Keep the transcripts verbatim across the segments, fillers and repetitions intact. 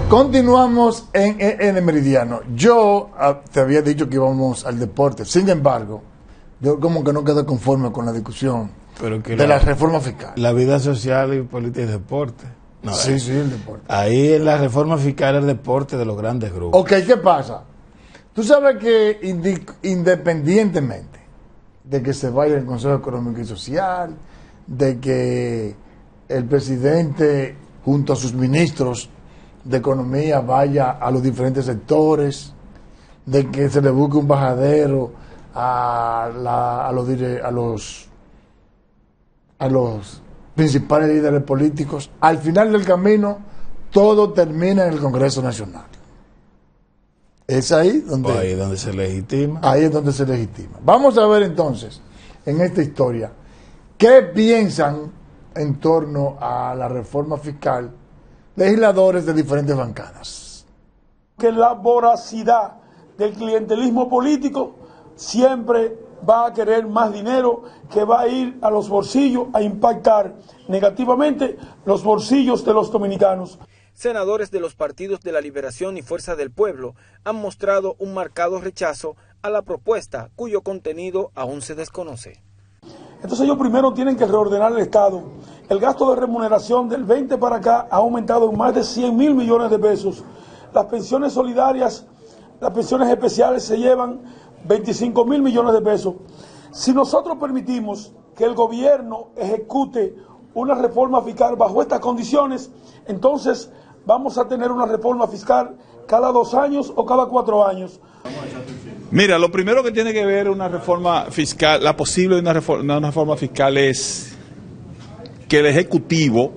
Continuamos en, en, en el Meridiano. Yo uh, te había dicho que íbamos al deporte. Sin embargo, yo como que no quedo conforme con la discusión Pero que de la, la reforma fiscal. La vida social y política y deporte. No, sí, eh. sí, el deporte. Ahí en la reforma fiscal es el deporte de los grandes grupos. Ok, ¿qué pasa? Tú sabes que independientemente de que se vaya el Consejo Económico y Social, de que el presidente junto a sus ministros de Economía vaya a los diferentes sectores, de que se le busque un bajadero a, la, a, los, a los a los principales líderes políticos, al final del camino todo termina en el Congreso Nacional. Es ahí donde, ahí donde se legitima. Ahí es donde se legitima. Vamos a ver entonces, en esta historia, qué piensan en torno a la reforma fiscal legisladores de diferentes bancadas. Que la voracidad del clientelismo político siempre va a querer más dinero, que va a ir a los bolsillos a impactar negativamente los bolsillos de los dominicanos. Senadores de los partidos de la Liberación y Fuerza del Pueblo han mostrado un marcado rechazo a la propuesta cuyo contenido aún se desconoce. Entonces ellos primero tienen que reordenar el Estado. El gasto de remuneración del veinte para acá ha aumentado en más de cien mil millones de pesos. Las pensiones solidarias, las pensiones especiales se llevan veinticinco mil millones de pesos. Si nosotros permitimos que el gobierno ejecute una reforma fiscal bajo estas condiciones, entonces vamos a tener una reforma fiscal cada dos años o cada cuatro años. Mira, lo primero que tiene que ver una reforma fiscal, la posible de una reforma, una reforma fiscal es que el Ejecutivo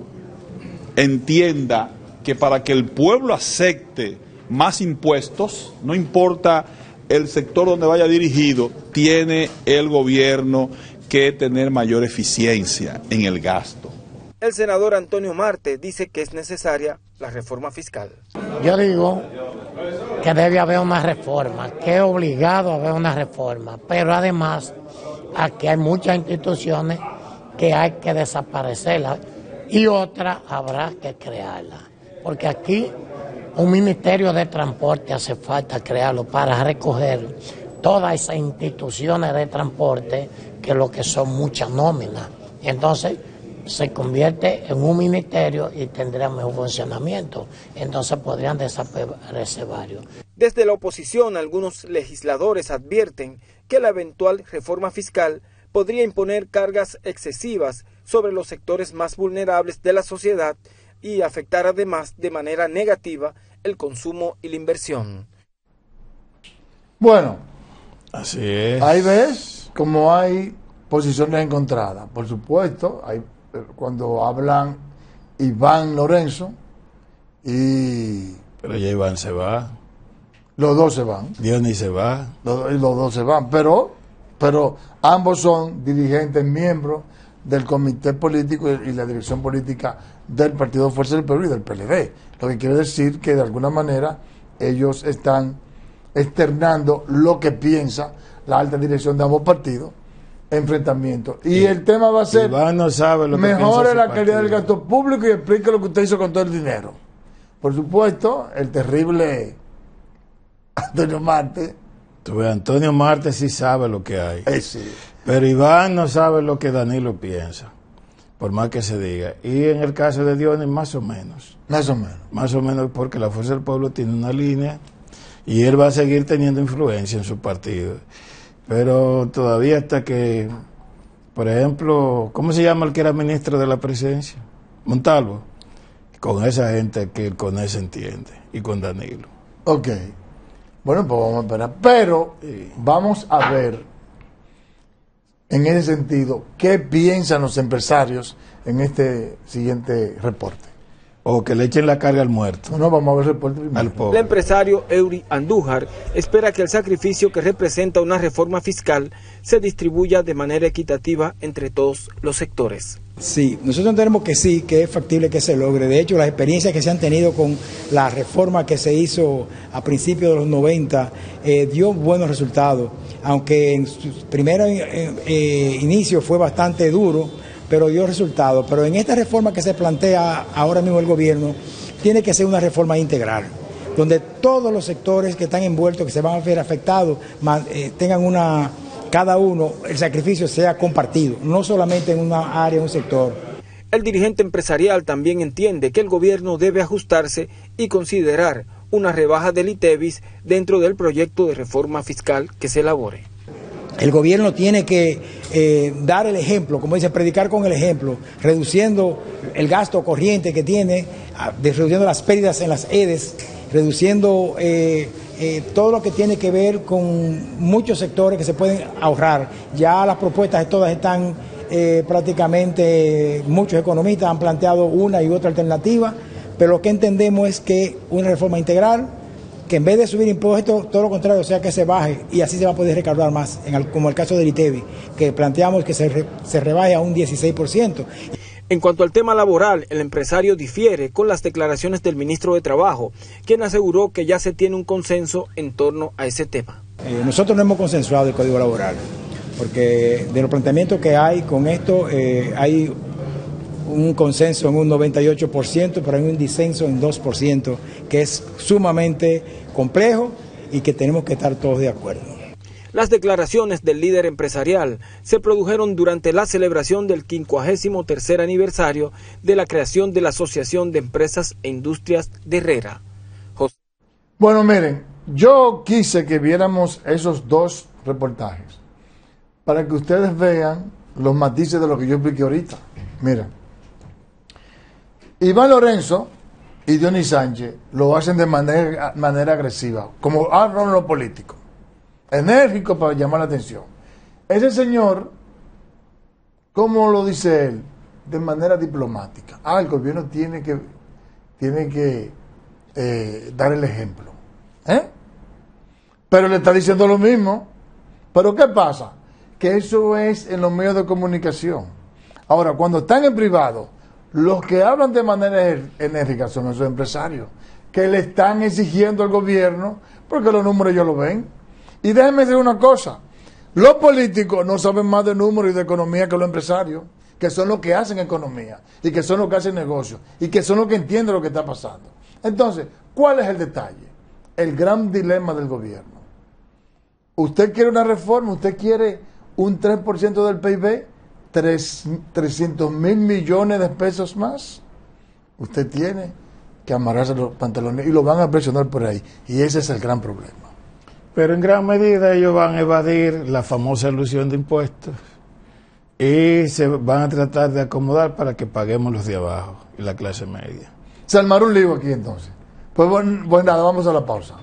entienda que para que el pueblo acepte más impuestos, no importa el sector donde vaya dirigido, tiene el gobierno que tener mayor eficiencia en el gasto. El senador Antonio Marte dice que es necesaria la reforma fiscal. Yo digo que debe haber una reforma, que es obligado a haber una reforma, pero además aquí hay muchas instituciones que hay que desaparecerlas y otras habrá que crearlas, porque aquí un ministerio de transporte hace falta crearlo para recoger todas esas instituciones de transporte que lo que son muchas nóminas. Entonces se convierte en un ministerio y tendría mejor funcionamiento. Entonces podrían desaparecer varios. Desde la oposición, algunos legisladores advierten que la eventual reforma fiscal podría imponer cargas excesivas sobre los sectores más vulnerables de la sociedad y afectar además de manera negativa el consumo y la inversión. Bueno, así es. Ahí ves como hay posiciones encontradas. Por supuesto, hay, cuando hablan Iván Lorenzo y... Pero ya Iván se va. Los dos se van. Dionis se va. Los, los dos se van, pero, pero ambos son dirigentes, miembros del comité político y la dirección política del Partido Fuerza del Pueblo y del P L D. Lo que quiere decir que de alguna manera ellos están externando lo que piensa la alta dirección de ambos partidos, enfrentamiento. Y sí. El tema va a ser, Iván no sabe lo que mejore la calidad partido. del gasto público y explique lo que usted hizo con todo el dinero. Por supuesto, el terrible Antonio Marte. Tú ves, Antonio Marte sí sabe lo que hay. Eh, sí. Pero Iván no sabe lo que Danilo piensa, por más que se diga. Y en el caso de Dionis, más o menos. Más o menos. Más o menos porque la Fuerza del Pueblo tiene una línea y él va a seguir teniendo influencia en su partido. Pero todavía hasta que, por ejemplo, ¿cómo se llama el que era ministro de la presidencia? Montalvo. Con esa gente que con él se entiende y con Danilo. Ok. Bueno, pues vamos a esperar. Pero sí. Vamos a ver, en ese sentido, qué piensan los empresarios en este siguiente reporte. O que le echen la carga al muerto. No, no, vamos a ver el reporte primero. Al pobre. El empresario Eury Andújar espera que el sacrificio que representa una reforma fiscal se distribuya de manera equitativa entre todos los sectores. Sí, nosotros entendemos que sí, que es factible que se logre. De hecho, las experiencias que se han tenido con la reforma que se hizo a principios de los noventa eh, dio buenos resultados, aunque en su primer eh, eh, inicio fue bastante duro, pero dio resultados. Pero en esta reforma que se plantea ahora mismo el gobierno, tiene que ser una reforma integral, donde todos los sectores que están envueltos, que se van a ver afectados, eh, tengan una, cada uno, el sacrificio sea compartido, no solamente en una área, en un sector. El dirigente empresarial también entiende que el gobierno debe ajustarse y considerar una rebaja del ITEVIS dentro del proyecto de reforma fiscal que se elabore. El gobierno tiene que eh, dar el ejemplo, como dice, predicar con el ejemplo, reduciendo el gasto corriente que tiene, reduciendo las pérdidas en las E D E S, reduciendo eh, eh, todo lo que tiene que ver con muchos sectores que se pueden ahorrar. Ya las propuestas todas están eh, prácticamente, muchos economistas han planteado una y otra alternativa, pero lo que entendemos es que una reforma integral, que en vez de subir impuestos, todo lo contrario, o sea que se baje y así se va a poder recaudar más, en el, como el caso del ITEVIS, que planteamos que se, re, se rebaje a un dieciséis por ciento. En cuanto al tema laboral, el empresario difiere con las declaraciones del ministro de Trabajo, quien aseguró que ya se tiene un consenso en torno a ese tema. Eh, nosotros no hemos consensuado el Código Laboral, porque de los planteamientos que hay con esto, eh, hay un consenso en un noventa y ocho por ciento, pero hay un disenso en dos por ciento, que es sumamente complejo y que tenemos que estar todos de acuerdo. Las declaraciones del líder empresarial se produjeron durante la celebración del quincuagésimo tercer aniversario de la creación de la Asociación de Empresas e Industrias de Herrera. José. Bueno, miren, yo quise que viéramos esos dos reportajes para que ustedes vean los matices de lo que yo expliqué ahorita. Miren, Iván Lorenzo y Dionis Sánchez lo hacen de manera, manera agresiva, como hablan los políticos, enérgico para llamar la atención. Ese señor, ¿cómo lo dice él? De manera diplomática. Ah, el gobierno tiene que, tiene que eh, dar el ejemplo. ¿Eh? Pero le está diciendo lo mismo. ¿Pero qué pasa? Que eso es en los medios de comunicación. Ahora, cuando están en privado, los que hablan de manera enérgica son esos empresarios que le están exigiendo al gobierno porque los números ellos lo ven. Y déjenme decir una cosa, los políticos no saben más de números y de economía que los empresarios, que son los que hacen economía y que son los que hacen negocios y que son los que entienden lo que está pasando. Entonces, ¿cuál es el detalle? El gran dilema del gobierno. Usted quiere una reforma, usted quiere un tres por ciento del P I B, trescientos mil millones de pesos más. Usted tiene que amarrarse los pantalones y lo van a presionar por ahí. Y ese es el gran problema. Pero en gran medida ellos van a evadir la famosa ilusión de impuestos y se van a tratar de acomodar para que paguemos los de abajo y la clase media. Se armaron un lío aquí entonces. Pues bueno, pues nada, vamos a la pausa.